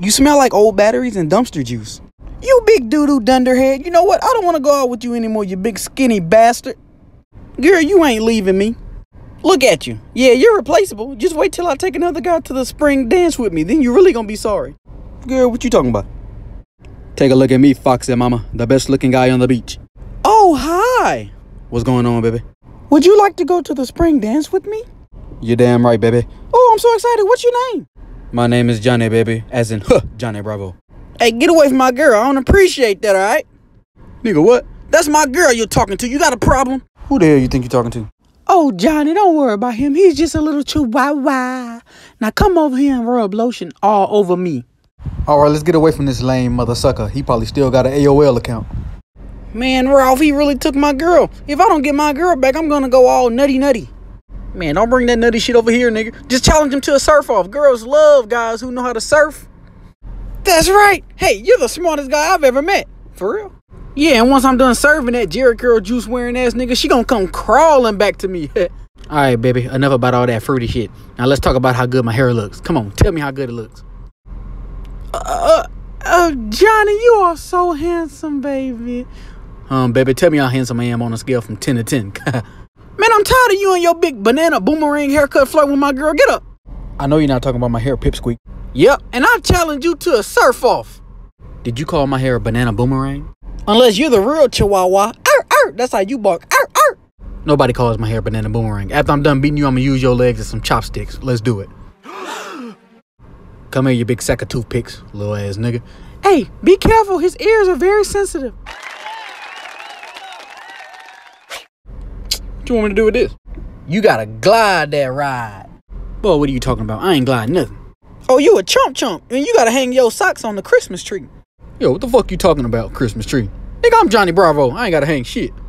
You smell like old batteries and dumpster juice. You big doo-doo dunderhead. You know what? I don't want to go out with you anymore, you big skinny bastard. Girl, you ain't leaving me. Look at you. Yeah, you're replaceable. Just wait till I take another guy to the spring dance with me. Then you're really gonna be sorry. Girl, what you talking about? Take a look at me, Foxy Mama, the best looking guy on the beach. Oh, hi. What's going on, baby? Would you like to go to the spring dance with me? You're damn right, baby. Oh, I'm so excited. What's your name? My name is Johnny, baby. As in, Johnny Bravo. Hey, get away from my girl. I don't appreciate that, all right? Nigga, what? That's my girl you're talking to. You got a problem? Who the hell you think you're talking to? Oh, Johnny, don't worry about him. He's just a little chihuahua. Now come over here and rub lotion all over me. All right, let's get away from this lame mother sucker. He probably still got an AOL account. Man, Ralph, he really took my girl. If I don't get my girl back, I'm gonna go all nutty. Man, don't bring that nutty shit over here, nigga. Just challenge him to a surf-off. Girls love guys who know how to surf. That's right. Hey, you're the smartest guy I've ever met. For real? Yeah, and once I'm done serving that Jerry Curl juice wearing ass nigga, she gonna come crawling back to me. All right, baby, enough about all that fruity shit. Now let's talk about how good my hair looks. Come on, tell me how good it looks. Johnny, you are so handsome, baby. Baby, tell me how handsome I am on a scale from 10 to 10. Man, I'm tired of you and your big banana boomerang haircut flirt with my girl. Get up. I know you're not talking about my hair, Pipsqueak. Yep, and I challenge you to a surf-off. Did you call my hair a banana boomerang? Unless you're the real chihuahua. Arr, arr. That's how you bark. Arr, arr. Nobody calls my hair banana boomerang. After I'm done beating you, I'm gonna use your legs as some chopsticks. Let's do it. Come here, you big sack of toothpicks, little ass nigga. Hey, be careful. His ears are very sensitive. What you want me to do with this? You gotta glide that ride. Boy, what are you talking about? I ain't gliding nothing. Oh, you a chump, and you gotta hang your socks on the Christmas tree. Yo, what the fuck you talking about, Christmas tree? Nigga, I'm Johnny Bravo. I ain't gotta hang shit.